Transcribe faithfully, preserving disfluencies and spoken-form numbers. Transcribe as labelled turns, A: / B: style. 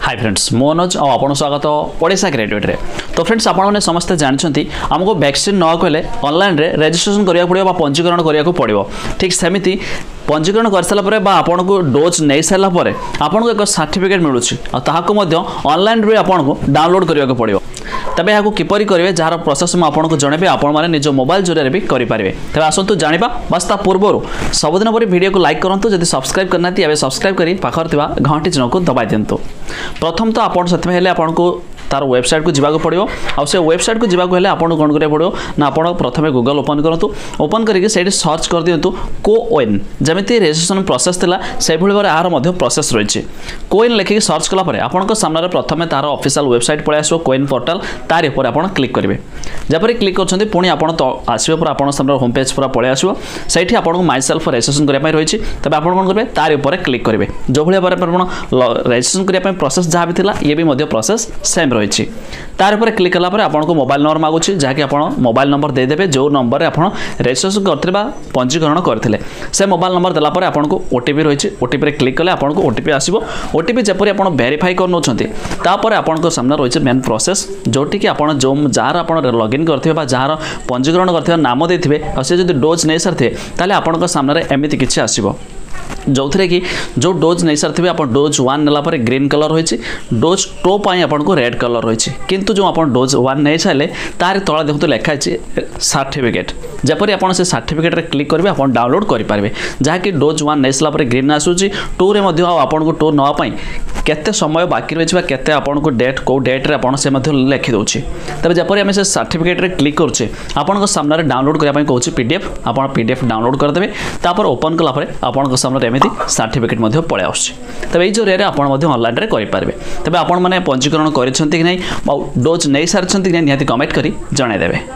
A: Hi friends मो अनुज और आपन स्वागत ओडिशा ग्रेजुएट रे। तो फ्रेंड्स आपण मैंने समस्ते जानते आमको वैक्सीन न कहले ऑनलाइन रे रजिस्ट्रेशन करिया पड़िबो बा पंजीकरण करिया पड़िबो। ठीक सेमिति पंजीकरण कर सारा परे बा आपन को डोज नहीं सारा परे आपन को एक सर्टिफिकेट मिलुछि आ ताहाको मध्य ऑनलाइन रे आपन को डाउनलोड करिया पड़िबो। तबे याको किपरि करिवे जार प्रोसेस म आपन को जणेबे आपन माने निज मोबाइल जरिया भी करि पारिबे। तबे आसंतु जानिबा बस ता पूर्वरु सबदिन परे वीडियो को लाइक करंतु जदि सब्सक्राइब करना ती एबे सब्सक्राइब करी पाखर थिबा घंटी चिन्ह को दबाइ दियंतु। प्रथम तो आपन सतमे हेले आपन को तार वेबसाइट को जीवा पड़ो आ से वेबसाइट को जीवा हेले आपन कौन करिया पड़ो ना आपन प्रथमे गूगल ओपन करंतु। ओपन करके सेठी सर्च कर दियंतु कोविन जमिति रजिस्ट्रेशन प्रोसेस थिला से भली बारे आर मध्ये प्रोसेस रहिछि। कोविन लेखि सर्च कला परे आपन को सामने प्रथमे तार ऑफिशियल वेबसाइट पळे आसो कोविन पोर्टल तार ऊपर आपन क्लिक करिवे। जपरे क्लिक करछन्ती पुणी आपन तो आसीबे पर आपन सामने होम पेज पूरा पळे आसो सेठी आपन को माई सेल्फ रजिस्ट्रेशन करिया पय रहिछि। तबे आपन कोन करबे तार ऊपर क्लिक करिवे। जो भली बारे आपन रजिस्ट्रेशन करिया पय प्रोसेस जहा भी थिला ये भी मध्ये प्रोसेस सेम रहिछि। तार ऊपर क्लिक कला पर आपन को मोबाइल नंबर मागुछि जहा कि आपन मोबाइल नंबर दे देबे जो नंबर रे आपन रजिस्ट्रेशन करथिले बा पंजीकरण करथिले से मोबाइल नंबर देला पर आपन को ओटीपी रहिछि। ओटीपी रे क्लिक कले आपन को ओटीपी आसीबो। ओटीपी जेपरि आपन वेरीफाई करनो छथि तापर आपन को सामने रहिछि मेन प्रोसेस जोटी कि आपन जो जार आपन लॉगिन करथिबे बा जार पंजीकरण करथिबे नाम देथिबे आ से जदि डोज नै सरथे ताले आपन को सामने रे एमिति किछि आसीबो जो थे कि जो डोज नहीं सारे आप डोज वन नेला पर ग्रीन कलर रही डोज टू पाई आपन को रेड कलर रही किंतु जो आप डोज वन नहीं सारे तार तले देखते लिखाई सर्टिफिकेट जपरी आप सर्टिफिकेट रे क्लिक करेंगे आप डाउनलोड करेंगे जहाँकि डोज वन नहीं सारा ग्रीन आसूसी टू रे आपन को टू नापी केते समय बाकी रही केते आपन को डेट को डेट रे आपन से लिखि दउछि। तबे जपरी हम से सर्टिफिकेट रे क्लिक करछे आपन को सामने डाउनलोड करिया पय कहूछि पीडीएफ आपन पीडीएफ डाउनलोड कर देबे। तापर ओपन कला परे आपन को सामने एमिति सर्टिफिकेट मध्ये पळे आउछि। तबे ई जो रे आपन मध्ये ऑनलाइन रे करि पारबे। तबे आपन माने पंजीकरण करिसंती कि नै डोज नै सारछंती कि नै निहाती कमेंट करी जणाय देबे।